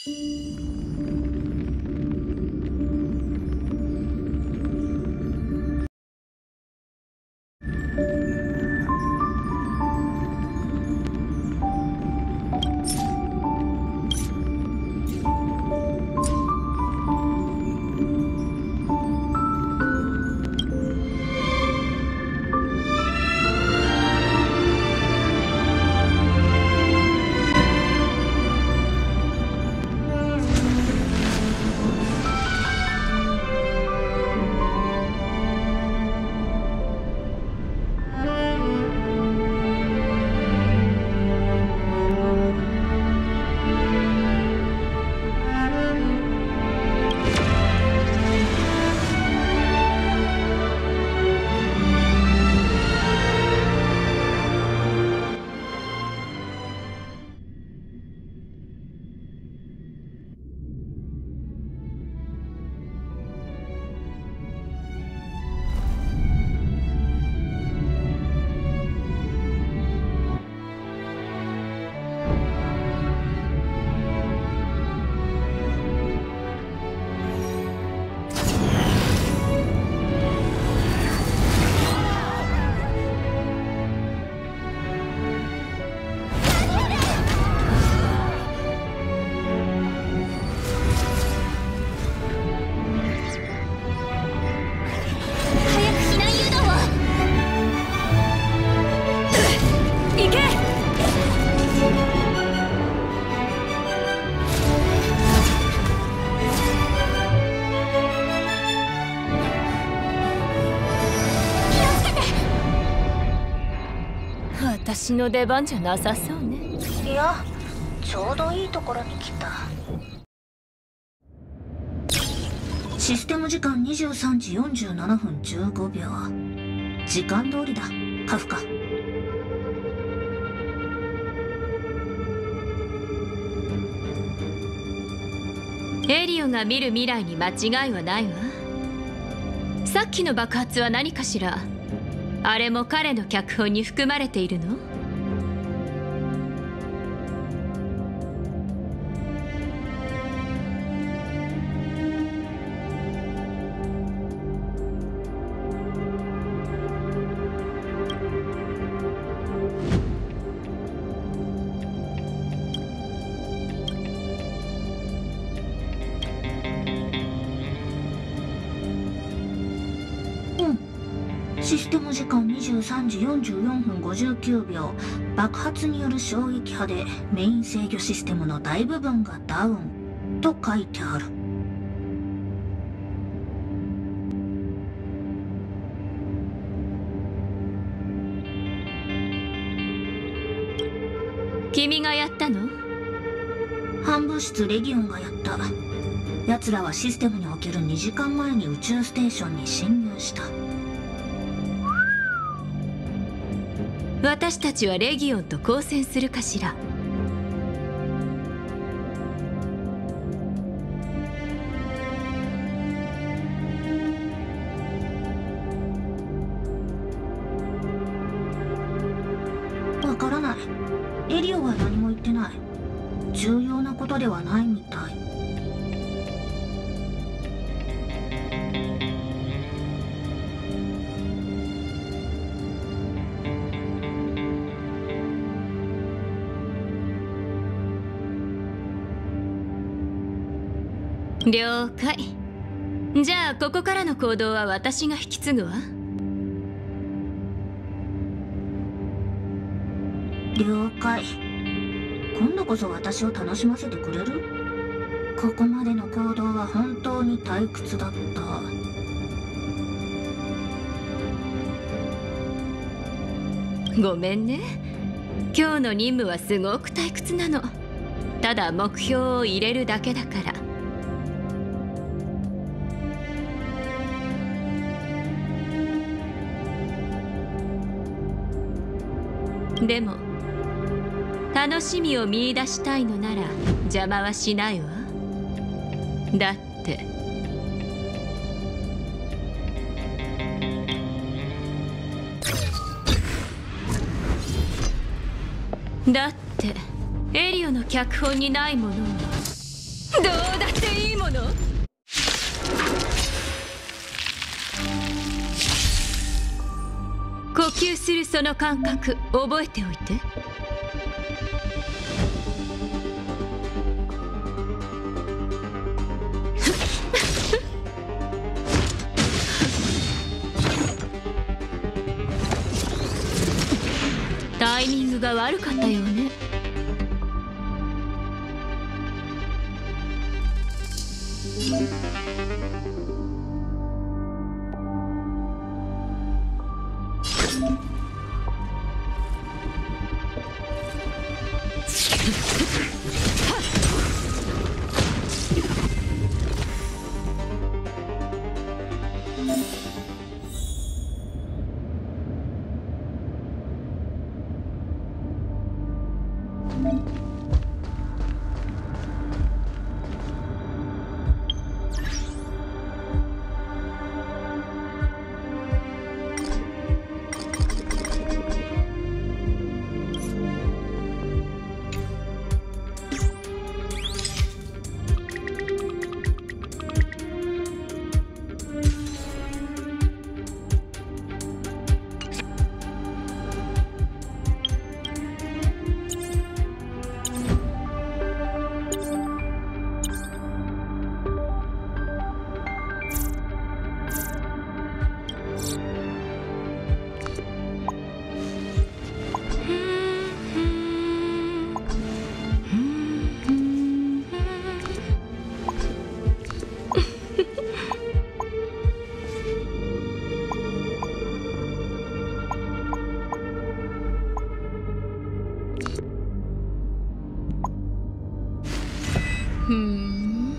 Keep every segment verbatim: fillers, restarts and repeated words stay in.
私の出番じゃなさそうね。 いや、ちょうどいいところに来た。システム時間にじゅうさんじよんじゅうななふんじゅうごびょう。時間通りだ、カフカ。 エリオが見る未来に間違いはないわ。さっきの爆発は何かしら。あれも彼の脚本に含まれているの？ システム時間にじゅうさんじよんじゅうよんふんごじゅうきゅうびょう。爆発による衝撃波でメイン制御システムの大部分がダウンと書いてある。 君がやったの？ 反物質レギオンがやった。奴らはシステムにおけるにじかんまえに宇宙ステーションに侵入した。 私たちはレギオンと交戦するかしら。 わからない。エリオは何も言ってない。重要なことではないみたい。 了解。じゃあここからの行動は私が引き継ぐわ。 了解。今度こそ私を楽しませてくれる？ここまでの行動は本当に退屈だった。 ごめんね。今日の任務はすごく退屈なの。ただ目標を入れるだけだから。でも楽しみを見出したいのなら邪魔はしないわ。だってだってエリオの脚本にないものをどうだっていいもの。呼吸するその感覚覚えておいて。タイミングが悪かったようね。ふん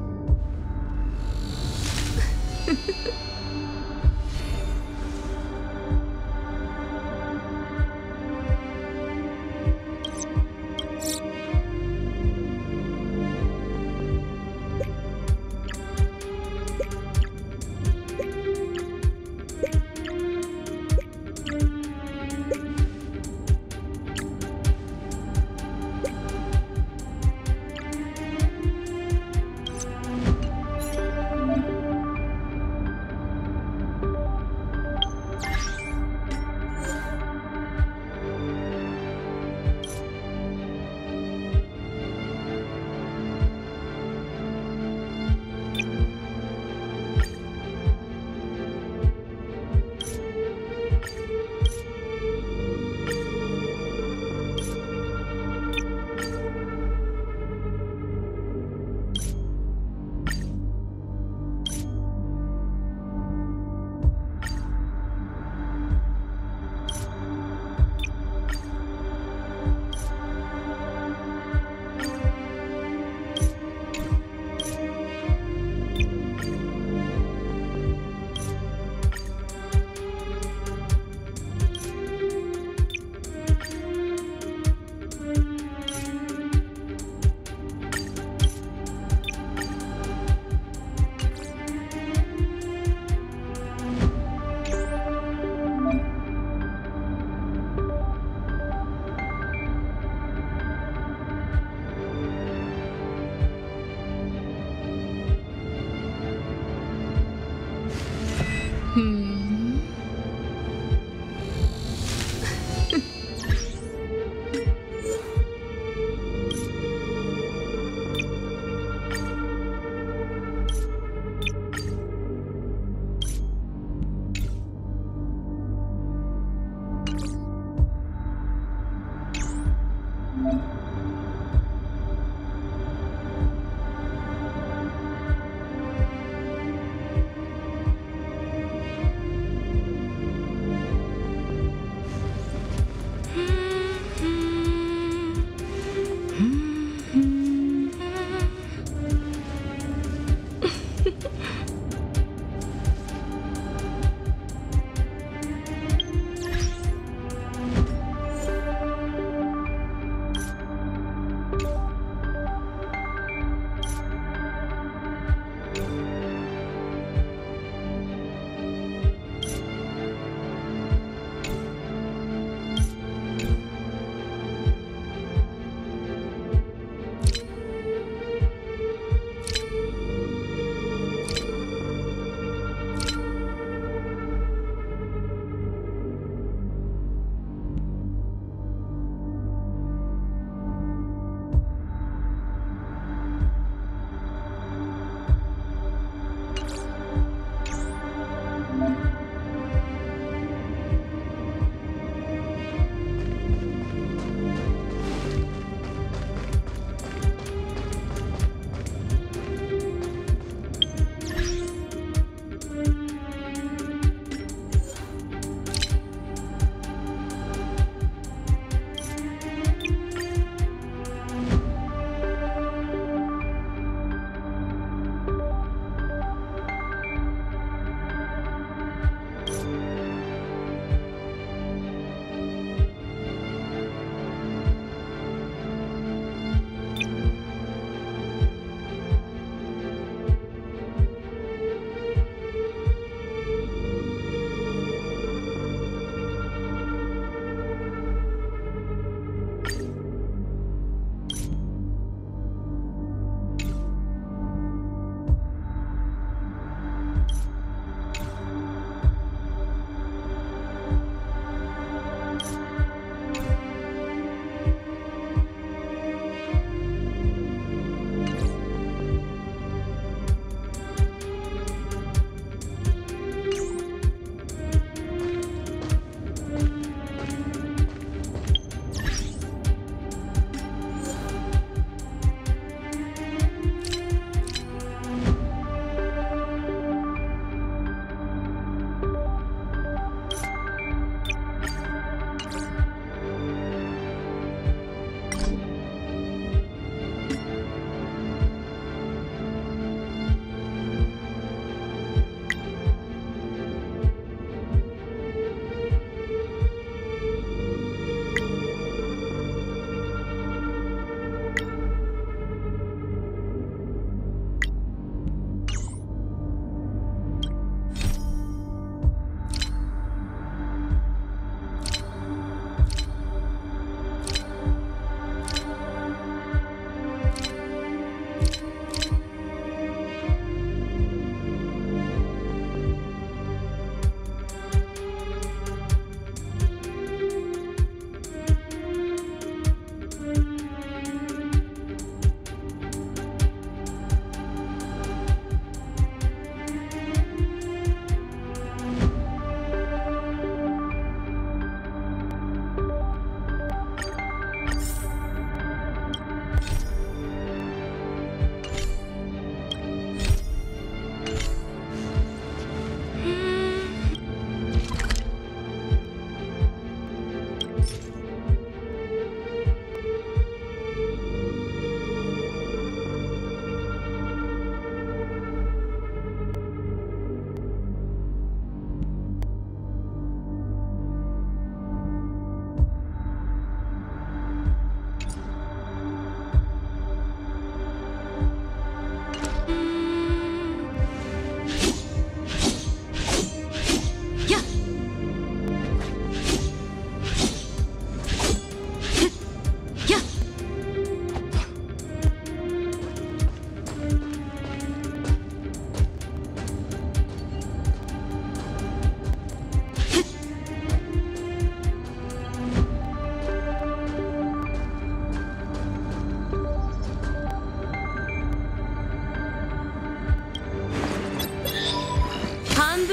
ふん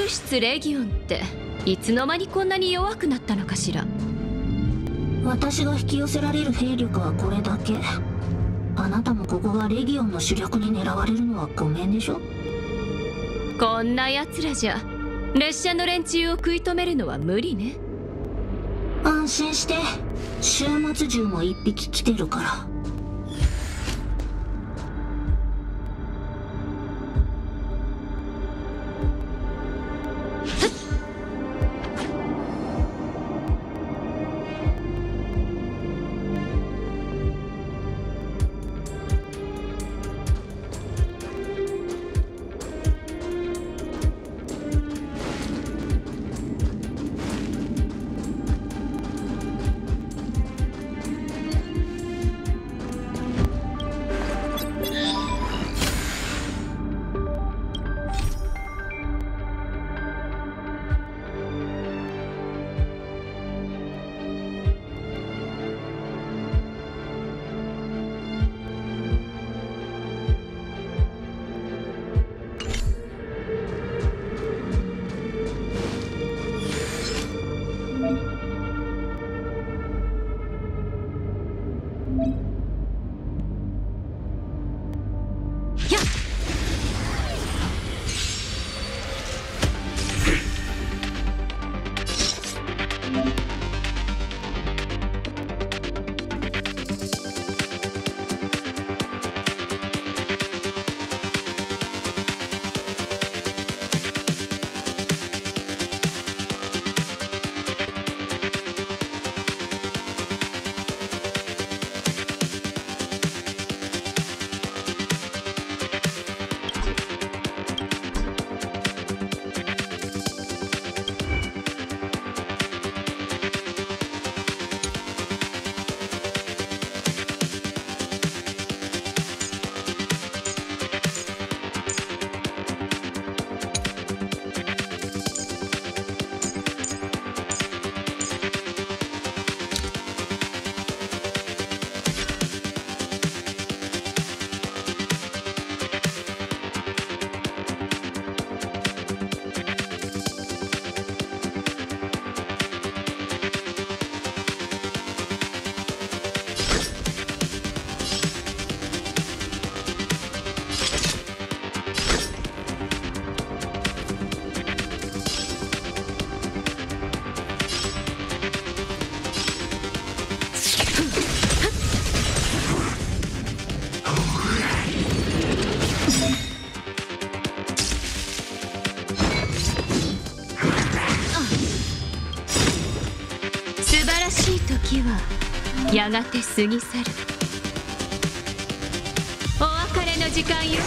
ル室レギオンっていつの間にこんなに弱くなったのかしら。 私が引き寄せられる兵力はこれだけ。あなたもここがレギオンの主力に狙われるのはごめんでしょ。 こんな奴らじゃ列車の連中を食い止めるのは無理ね。 安心して、終末獣も一匹来てるから。 時はやがて過ぎ去る。お別れの時間よ。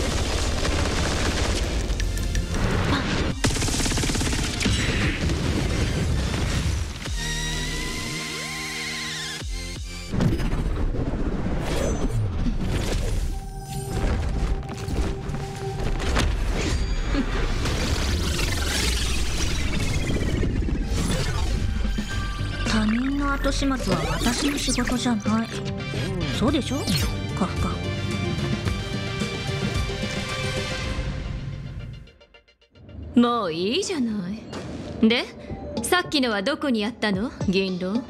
他人の後始末は私の仕事じゃない。そうでしょカフカ。 もういいじゃない。でさっきのはどこにあったの銀狼。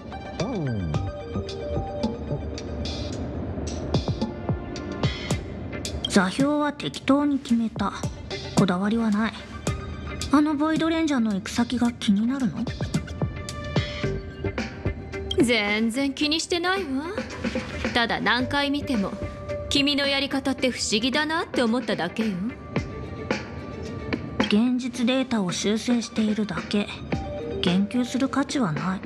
座標は適当に決めた。こだわりはない。あのボイドレンジャーの行く先が気になるの？ 全然気にしてないわ。ただ何回見ても君のやり方って不思議だなって思っただけよ。 現実データを修正しているだけ。言及する価値はない。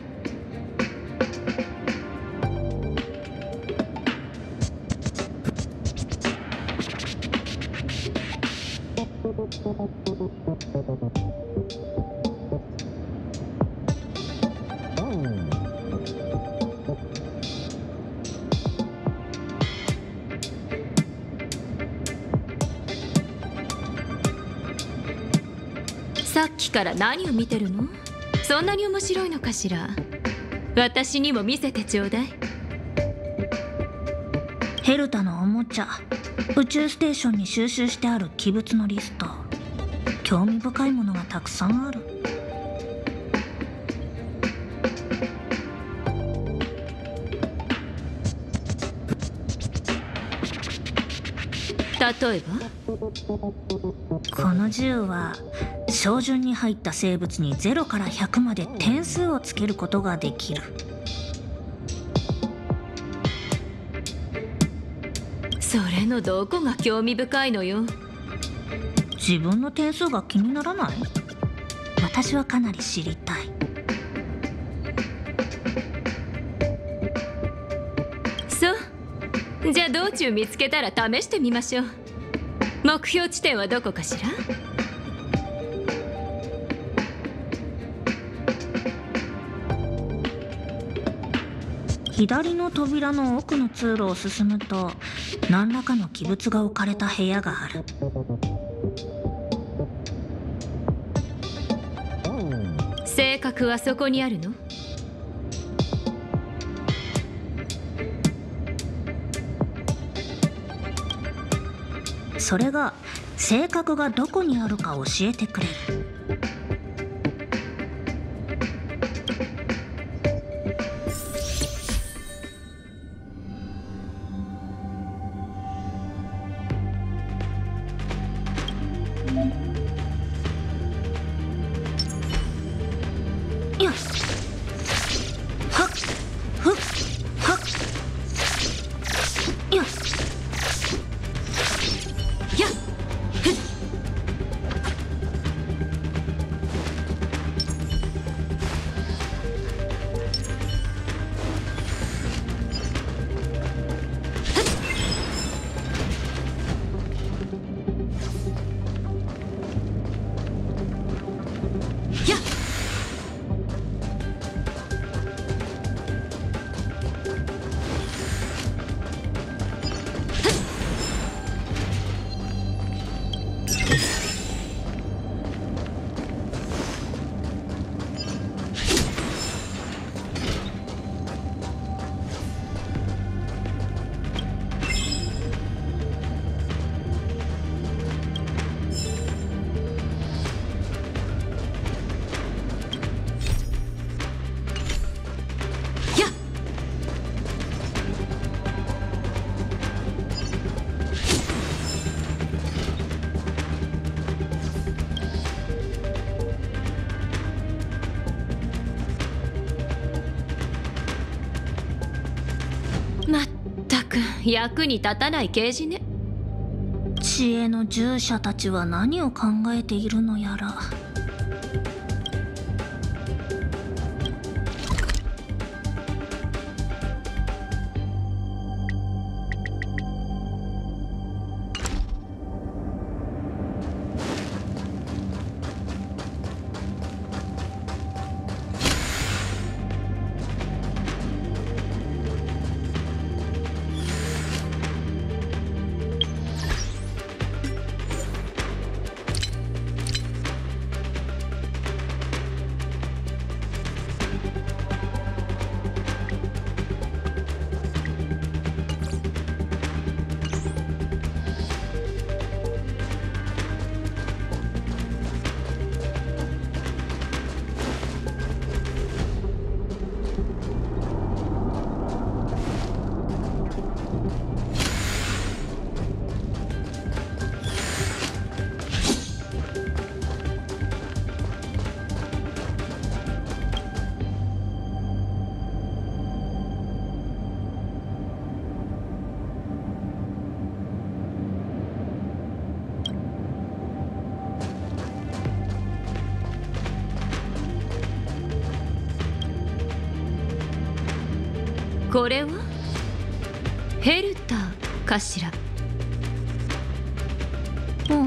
さっきから何を見てるの？そんなに面白いのかしら。私にも見せてちょうだい。 ヘルタのおもちゃ。宇宙ステーションに収集してある器物のリスト。 興味深いものがたくさんある。 例えばこの銃は照準に入った生物にゼロからひゃくまで点数をつけることができる。 それのどこが興味深いのよ。 自分の点数が気にならない？私はかなり知りたい。 そうじゃあ道中見つけたら試してみましょう。目標地点はどこかしら？ 左の扉の奥の通路を進むと何らかの器物が置かれた部屋がある。 性格はそこにあるの？ それが性格がどこにあるか教えてくれる。よっはっふっはっよっやっふっやっやっまったく役に立たない刑事ね。 知恵の従者たちは何を考えているのやら。 これはヘルターかしら？ うん。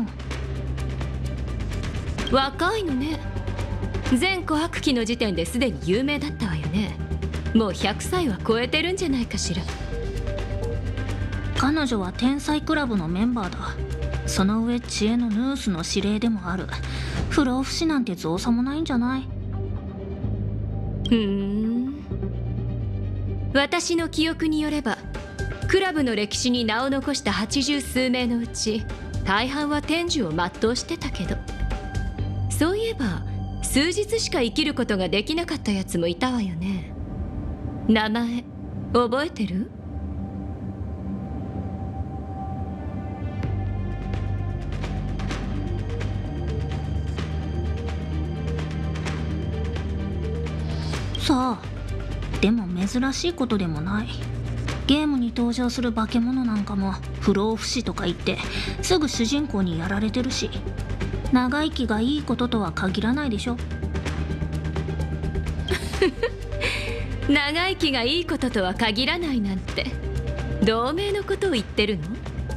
若いのね。前琥珀期の時点ですでに有名だったわよね。もうひゃくさいは超えてるんじゃないかしら。 彼女は天才クラブのメンバーだ。その上知恵のヌースの司令でもある。不老不死なんて造作もないんじゃない？ ふーん。私の記憶によればクラブの歴史に名を残した八十数名のうち大半は天寿を全うしてたけど。 そういえば数日しか生きることができなかったやつもいたわよね。名前覚えてる？ さあ、でも珍しいことでもない。ゲームに登場する化け物なんかも不老不死とか言ってすぐ主人公にやられてるし、長生きがいいこととは限らないでしょ。 長生きがいいこととは限らないなんて同盟のことを言ってるの？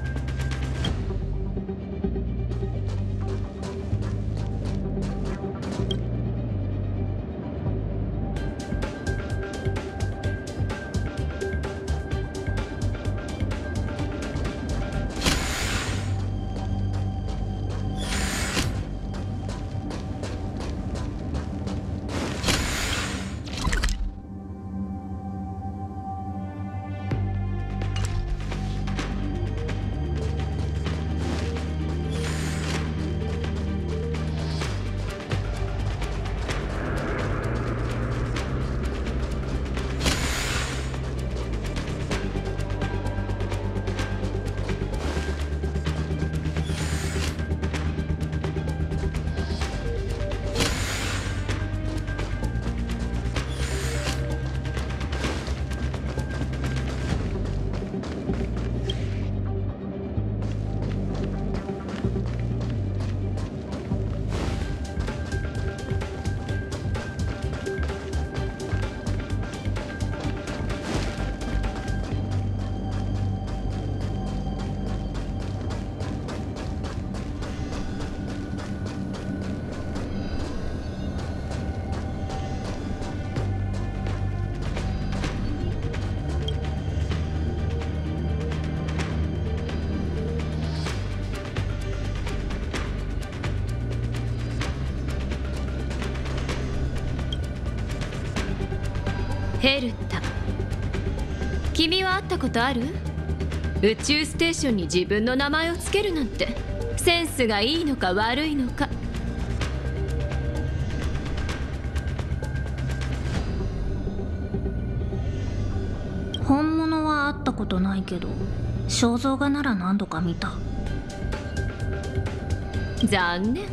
ヘルタ、君は会ったことある？宇宙ステーションに自分の名前をつけるなんてセンスがいいのか悪いのか。 本物は会ったことないけど肖像画なら何度か見た。 残念。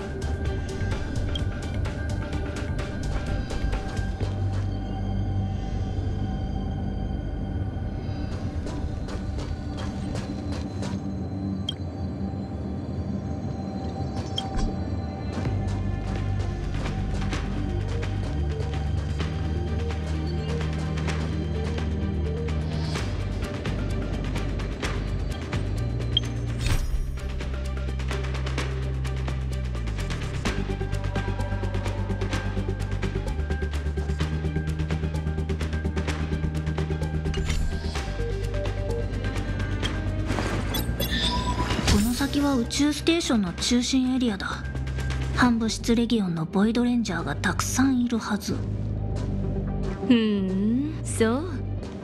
先は宇宙ステーションの中心エリアだ。反物質レギオンのボイドレンジャーがたくさんいるはず。 ふん、そう。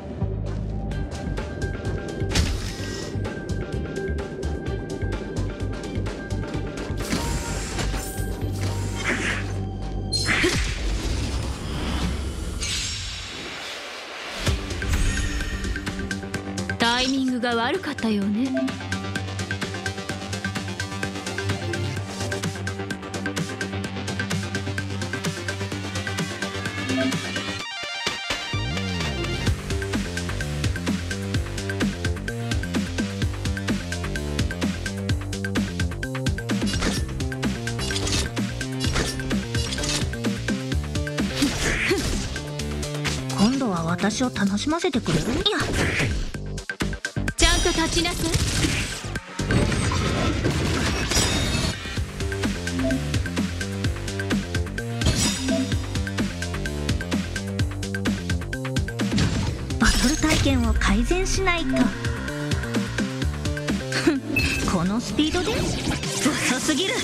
タイミングが悪かったよね。 今度は私を楽しませてくれる？いや、 ちゃんと立ちなさい。 バトル体験を改善しないと。このスピードで遅すぎる。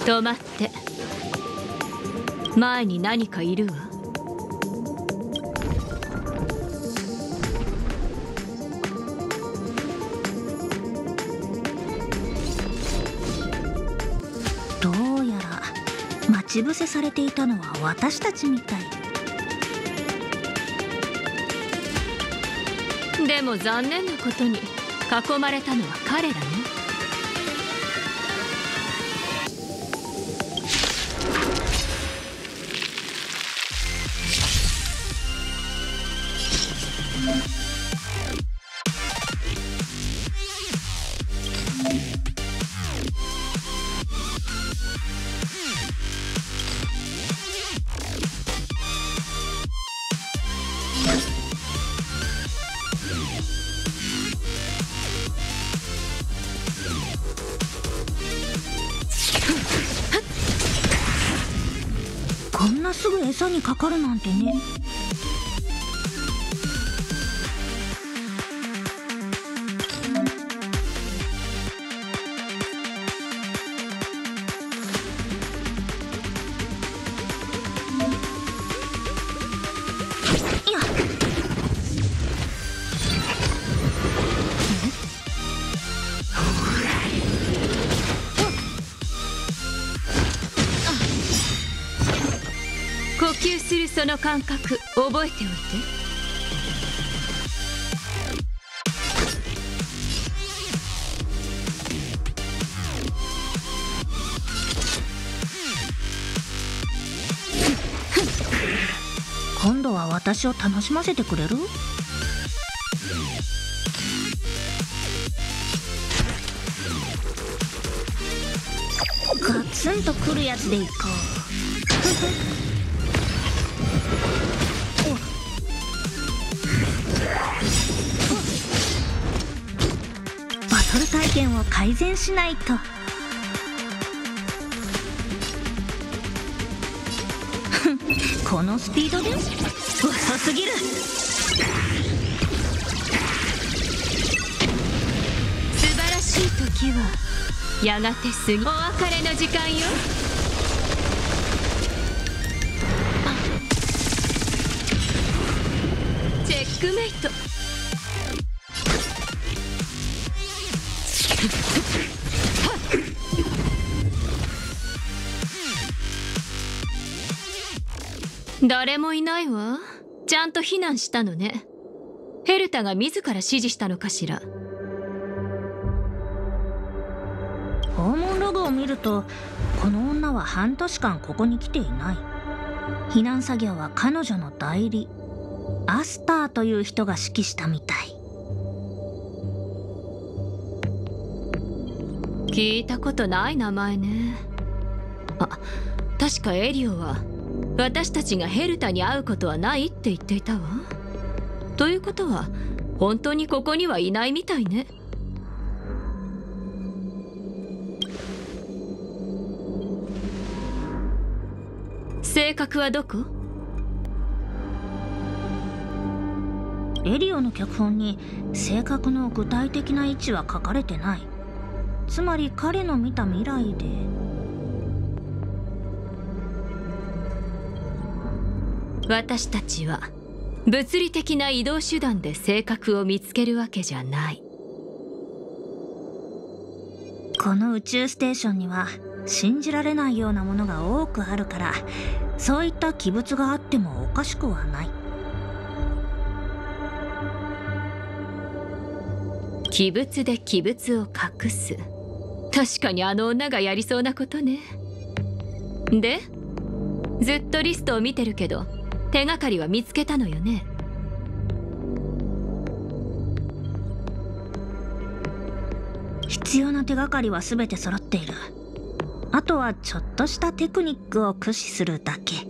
止まって。前に何かいるわ。 どうやら待ち伏せされていたのは私たちみたい。 でも残念なことに囲まれたのは彼らね。 こんなすぐ餌にかかるなんてね。いや呼吸するその感覚覚えておいて。 今度は私を楽しませてくれる？ガツンとくるやつでいこう。バトル体験を改善しないと。このスピードで遅すぎる。 素晴らしい時はやがて過ぎ、お別れの時間よ。チェックメイト。誰もいないわ。ちゃんと避難したのね。ヘルタが自ら指示したのかしら。 訪問ログを見ると、この女は半年間ここに来ていない。避難作業は彼女の代理アスターという人が指揮したみたい。 聞いたことない名前ね。あ、確かエリオは私たちがヘルタに会うことはないって言っていたわ。ということは本当にここにはいないみたいね。性格はどこ？ エリオの脚本に性格の具体的な位置は書かれてない。つまり彼の見た未来で。 私たちは物理的な移動手段で性格を見つけるわけじゃない。 この宇宙ステーションには信じられないようなものが多くあるから、そういった奇物があってもおかしくはない。 奇物で奇物を隠す。確かにあの女がやりそうなことね。で、ずっとリストを見てるけど手がかりは見つけたのよね。 必要な手がかりは全て揃っている。あとはちょっとしたテクニックを駆使するだけ。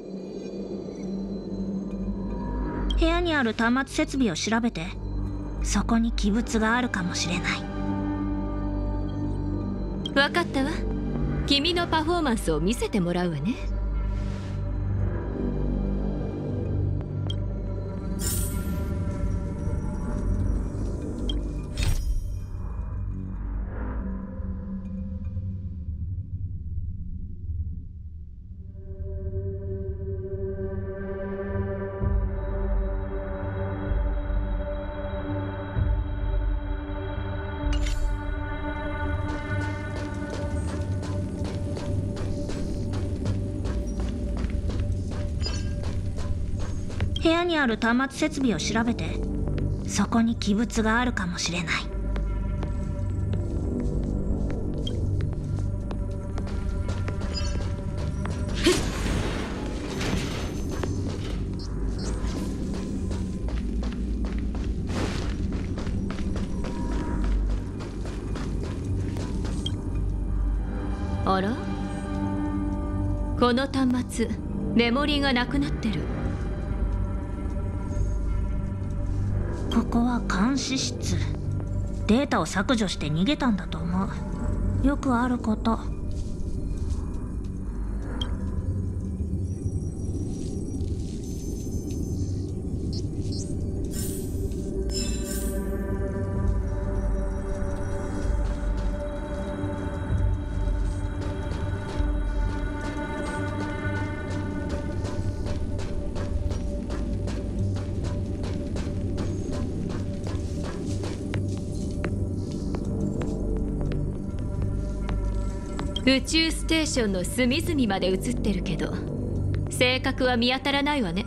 部屋にある端末設備を調べて、そこに奇物があるかもしれない。 分かったわ。君のパフォーマンスを見せてもらうわね。 部屋にある端末設備を調べて、そこに器物があるかもしれない。 あら、この端末メモリーがなくなってる。 ここは監視室。データを削除して逃げたんだと思う。よくあること。 宇宙ステーションの隅々まで映ってるけど、性格は見当たらないわね。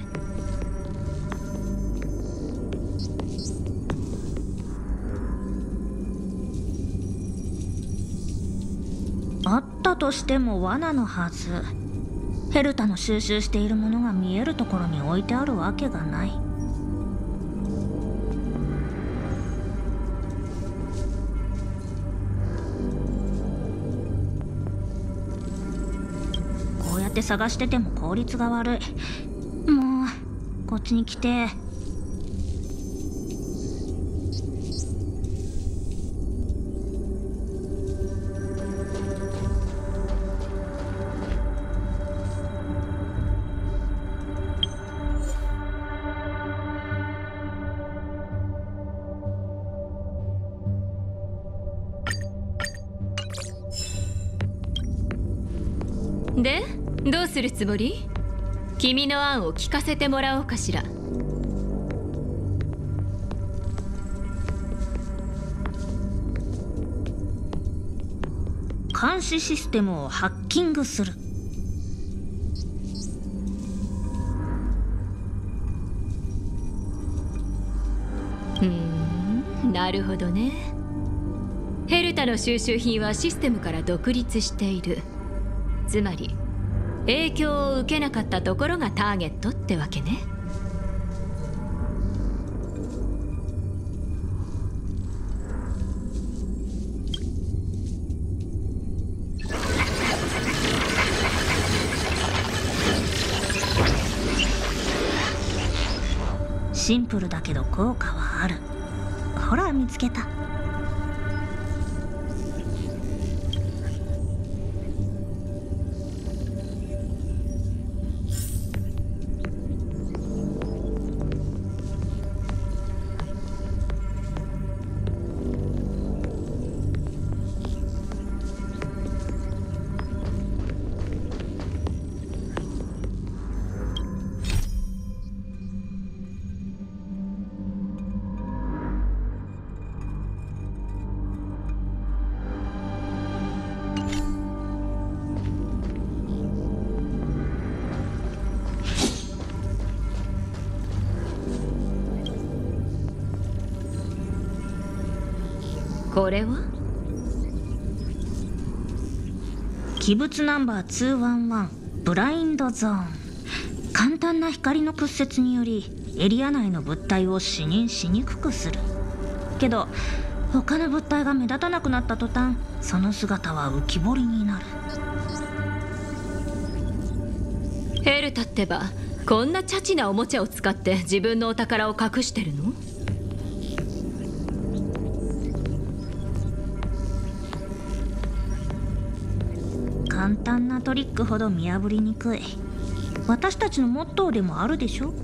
あったとしても罠のはず。ヘルタの収集しているものが見えるところに置いてあるわけがない。こうやって探してても効率が悪い。もうこっちに来て。 で、どうするつもり？君の案を聞かせてもらおうかしら。 監視システムをハッキングする。 うーん、なるほどね。ヘルタの収集品はシステムから独立している。つまり影響を受けなかったところがターゲットってわけね。 シンプルだけど効果はある。ほら見つけた。 これは器物ナンバーにひゃくじゅういちブラインドゾーン。簡単な光の屈折によりエリア内の物体を視認しにくくする。けど他の物体が目立たなくなった途端、その姿は浮き彫りになる。 ヘルタってばこんなチャチなおもちゃを使って自分のお宝を隠してるの？ 簡単なトリックほど見破りにくい。私たちのモットーでもあるでしょ。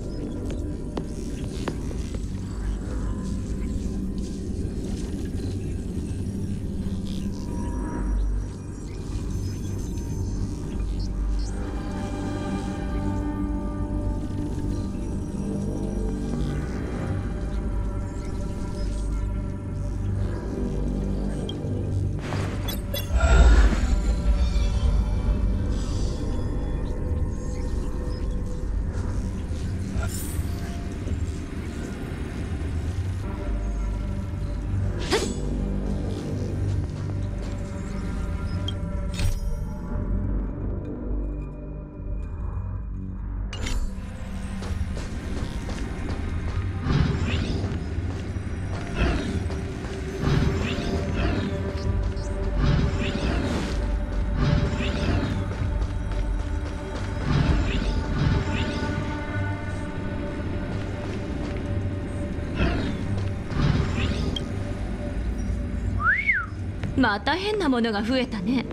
また変なものが増えたね。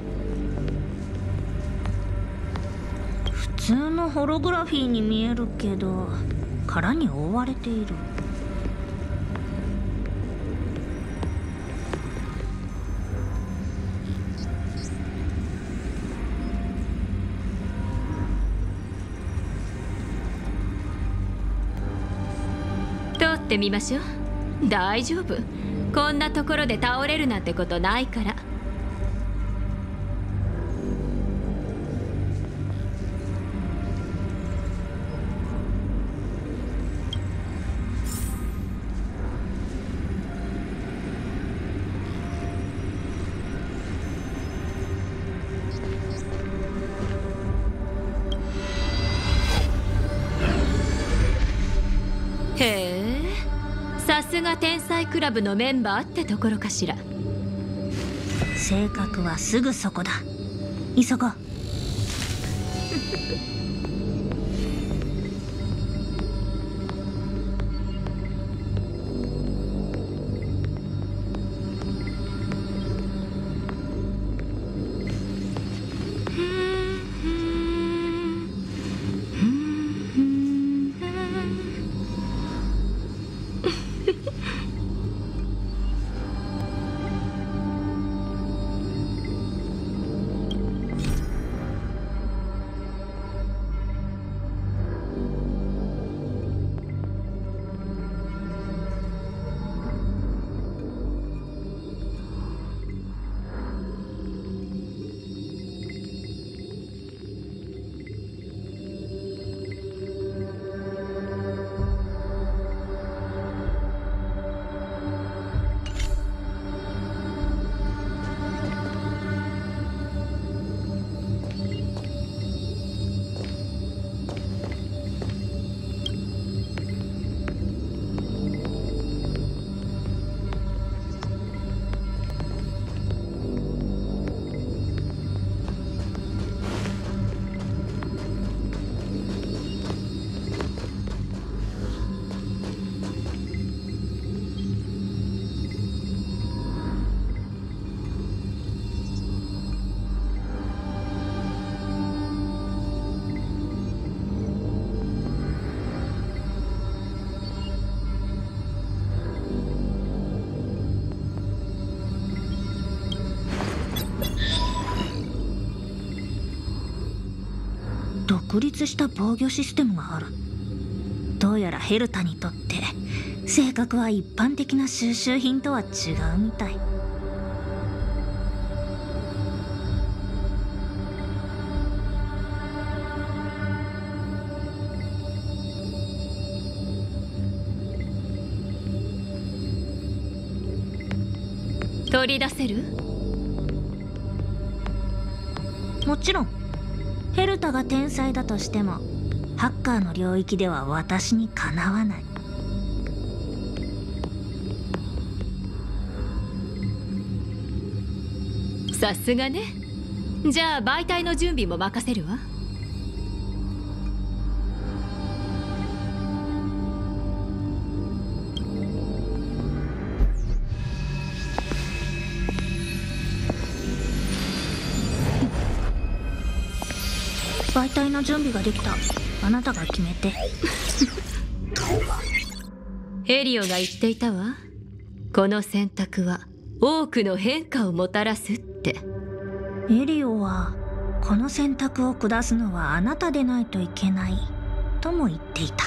普通のホログラフィーに見えるけど殻に覆われている。 通ってみましょう。大丈夫、こんなところで倒れるなんてことないから。へえ、さすが天才クラブのメンバーってところかしら。 性格はすぐそこだ。急ごう。独立した防御システムがある。どうやらヘルタにとって性格は一般的な収集品とは違うみたい。 取り出せる？ もちろん。ヘルタが天才だとしてもハッカーの領域では私にかなわない。 さすがね。じゃあ媒体の準備も任せるわ。 媒体の準備ができた。あなたが決めて。 エリオが言っていたわ。この選択は多くの変化をもたらすって。 エリオはこの選択を下すのはあなたでないといけないとも言っていた。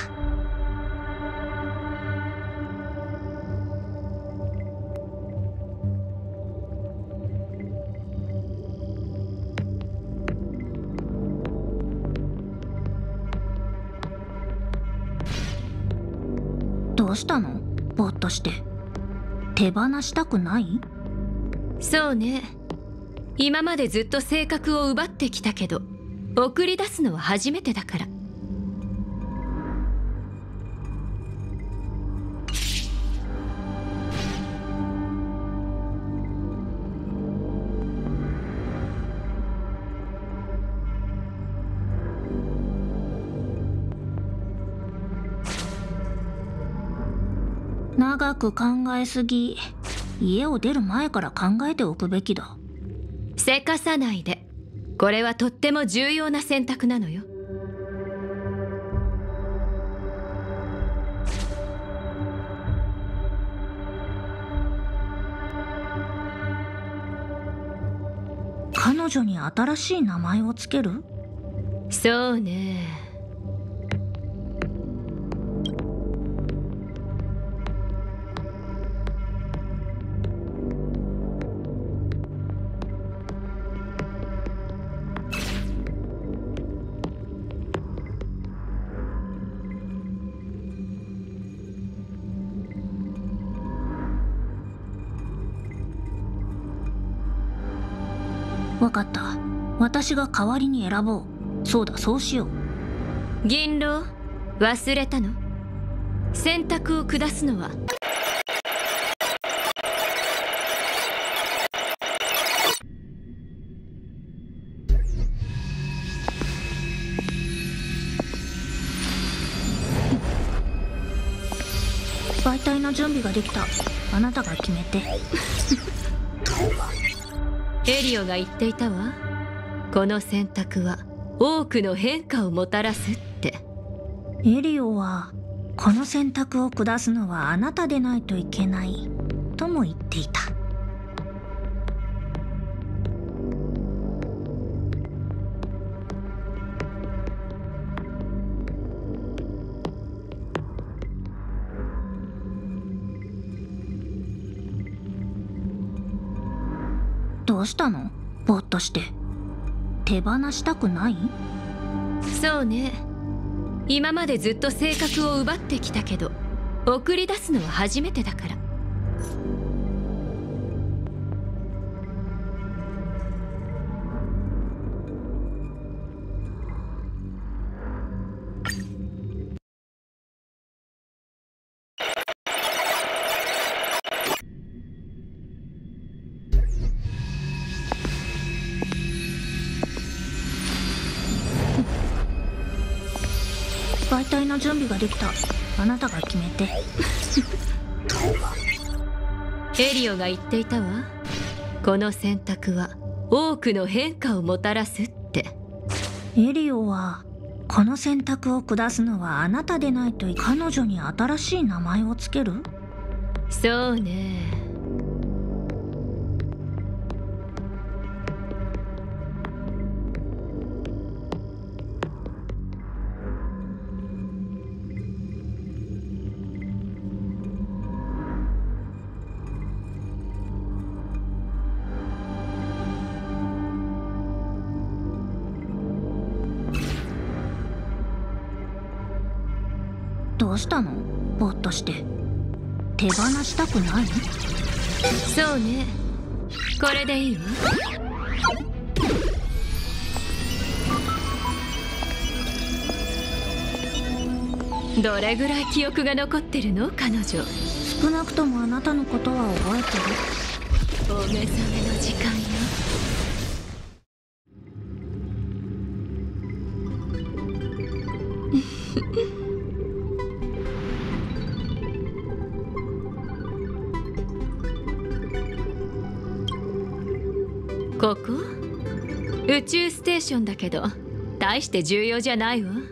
どうしたの？ぼーっとして。手放したくない？ そうね。今までずっと性格を奪ってきたけど、送り出すのは初めてだから。 長く考えすぎ。 家を出る前から考えておくべきだ。 せかさないで。これはとっても重要な選択なのよ。 彼女に新しい名前をつける？ そうね。 わかった。私が代わりに選ぼう。そうだ、そうしよう。銀狼、忘れたの？選択を下すのは媒体の準備ができた。あなたが決めて。 エリオが言っていたわ。この選択は多くの変化をもたらすって。 エリオはこの選択を下すのはあなたでないといけないとも言っていた。どうしたの？ぼーっとして。手放したくない？ そうね。今までずっと性格を奪ってきたけど、送り出すのは初めてだから。 媒体の準備ができた。あなたが決めて。 エリオが言っていたわ。この選択は多くの変化をもたらすって。 エリオはこの選択を下すのはあなたでないと。彼女に新しい名前をつける？ そうね。 どうしたの？ぼーっとして。手放したくない？ そうね。これでいいわ。どれぐらい記憶が残ってるの？彼女。 少なくともあなたのことは覚えてる。 お目覚めの時間よ。ここ？宇宙ステーションだけど大して重要じゃないわ。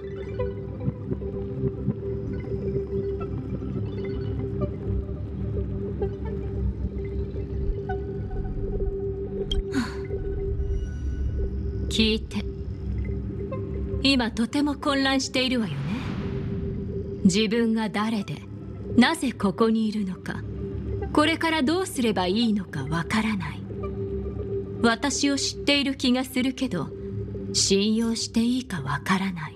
聞いて。今とても混乱しているわよね。自分が誰でなぜここにいるのか、これからどうすればいいのかわからない。私を知っている気がするけど、信用していいかわからない。